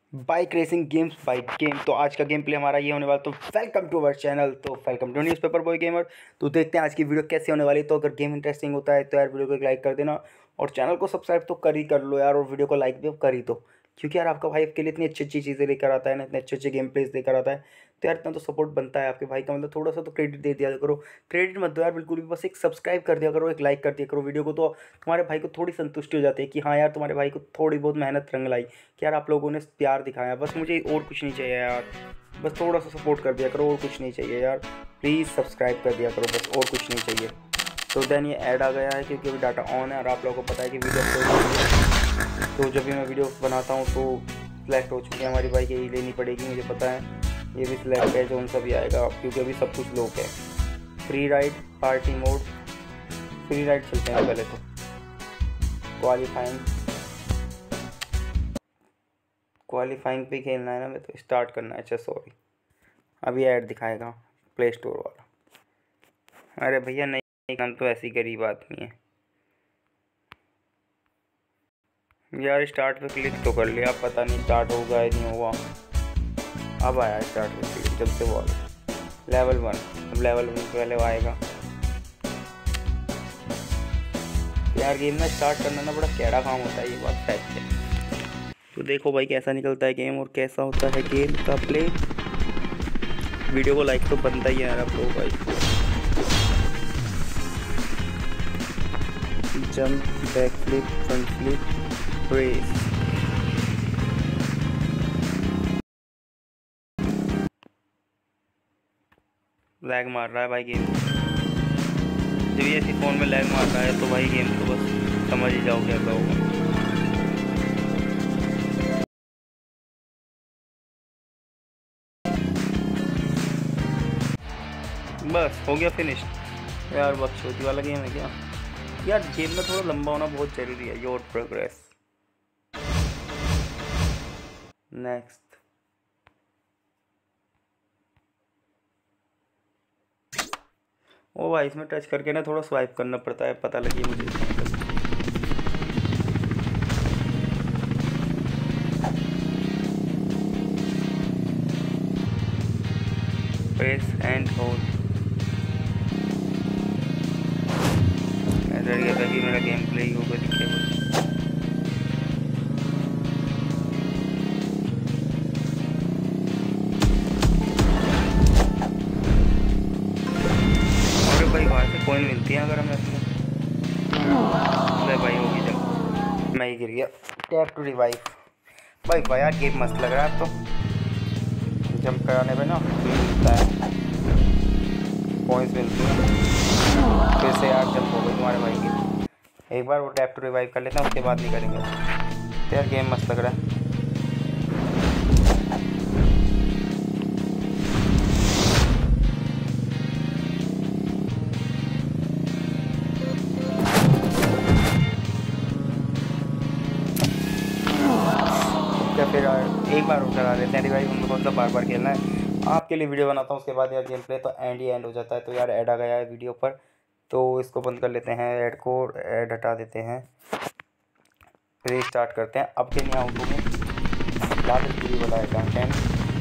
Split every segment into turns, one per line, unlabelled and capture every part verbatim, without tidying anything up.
Bike racing games bike game. तो आज का गेम प्ले हमारा ये होने वाला, तो वेलकम टू अवर चैनल। तो welcome to newspaper boy gamer. तो देखते हैं आज की वीडियो कैसे होने वाली। तो अगर गेम इंटरेस्टिंग होता है तो यार वीडियो को एक लाइक कर देना और चैनल को सब्सक्राइब तो कर ही कर लो यार, और वीडियो को लाइक भी कर ही दो, क्योंकि यार आपका भाई आपके लिए इतनी अच्छी अच्छी चीज़ें लेकर आता है ना, इतने अच्छे अच्छे गेम प्लेस लेकर आता है, तो यार इतना तो सपोर्ट बनता है आपके भाई का। मतलब थोड़ा सा तो क्रेडिट दे दिया करो। क्रेडिट मत दो यार बिल्कुल भी, बस एक सब्सक्राइब कर दिया करो, एक लाइक कर दिया करो वीडियो को, तो तुम्हारे भाई को थोड़ी संतुष्टि हो जाती है कि हाँ यार तुम्हारे भाई को थोड़ी बहुत मेहनत रंग लाई, कि यार आप लोगों ने प्यार दिखाया। बस मुझे और कुछ नहीं चाहिए यार, बस थोड़ा सा सपोर्ट कर दिया करो, और कुछ नहीं चाहिए यार। प्लीज़ सब्सक्राइब कर दिया करो, बस और कुछ नहीं चाहिए। तो देन ये ऐड आ गया है क्योंकि अभी डाटा ऑन है और आप लोगों को पता है कि वीडियो अपलोड हो रही है। तो जब भी मैं वीडियो बनाता हूँ तो सिलेक्ट हो चुकी है हमारी बाइक, यही लेनी पड़ेगी मुझे पता है। ये भी सिलेक्ट है, जो उन सभी आएगा क्योंकि अभी सब कुछ लोग है। Free ride, party mode, free ride चलते हैं पहले। तो क्वालिफाइंग क्वालिफाइंग पे खेलना है ना, मैं तो स्टार्ट करना है। अच्छा सॉरी, अभी ऐड दिखाएगा प्ले स्टोर वाला। अरे भैया नहीं, काम तो ऐसी गरीब आदमी है यार। स्टार्ट पे क्लिक तो कर लिया, पता नहीं स्टार्ट होगा या नहीं होगा। अब आया स्टार्ट पे क्लिक, जब से वो लेवल वन। अब लेवल वन पहले वो आएगा यार। गेम में स्टार्ट करना ना बड़ा कैड़ा काम होता है, ये बात फैक्ट है। तो देखो भाई कैसा निकलता है गेम और कैसा होता है गेम का प्ले। वीडियो को लाइक तो बनता ही है यार आप लोगों भाई। Jump, back flip, front flip, race. Lag मार रहा है भाई गेम। जब ये ऐसी फ़ोन में लैग मार रहा है तो भाई गेम तो बस समझ ही जाओ कैसा होगा। बस हो गया फिनिश यार। बकचोदी वाला गेम है क्या यार। गेम में थोड़ा लंबा होना बहुत जरूरी है। Your progress, next. ओ भाई इसमें टच करके ना थोड़ा स्वाइप करना पड़ता है, पता लगी मुझे। Press and hold. ऐसा लगा कि मेरा गेम प्ले ही होगा दिखे बस। भाई वहाँ से कॉइन मिलती है अगर हम ऐसे। भाई होगी जब मैं ही गिर गया। Tap to revive. भाई भाई यार गेम मस्त लग रहा है। अब तो जंप कराने पे ना मिलता है, कॉइन्स मिलती है। फिर से यार जंप हो गई तुम्हारे भाई की। एक बार वो टैप टू रिवाइव कर लेते हैं, उसके बाद नहीं करेंगे। तो यार गेम मस्त लग रहा है। फिर एक बार और करा लेते हैं रिवाइव, उनको कौन सा बार बार खेलना है। आपके लिए वीडियो बनाता हूँ उसके बाद यार गेम प्ले तो एंड ही एंड हो जाता है। तो यार ऐड आ गया है वीडियो पर, तो इसको बंद कर लेते हैं। ऐड को ऐड हटा देते हैं, रीस्टार्ट करते हैं। अब के नहीं आउट में लाल पूरी वाला है कंटेंट।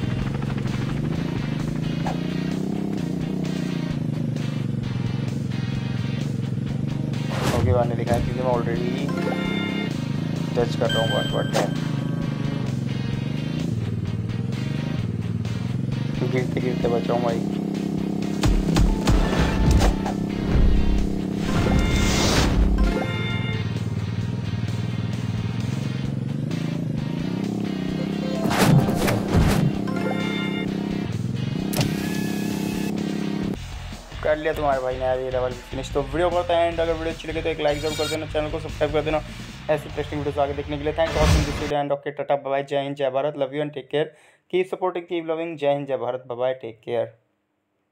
ओके बाद में लिखा है क्योंकि मैं ऑलरेडी टच कर रहा हूँ वन वन टेन। गिरते गिरते बचाऊँ भाई। कर लिया तुम्हारे भाई ने यार ये लेवल फिनिश। तो वीडियो करता है एंड। अगर वीडियो अच्छी लगे तो एक लाइक जरूर कर देना, चैनल को सब्सक्राइब कर देना ऐसी इंटरेस्टिंग वीडियोस आगे देखने के लिए। Thanks for watching this video and okay tata bye, Jai Hind Jai Bharat, love you and take care, keep supporting keep loving, Jai Hind Jai Bharat, bye take care.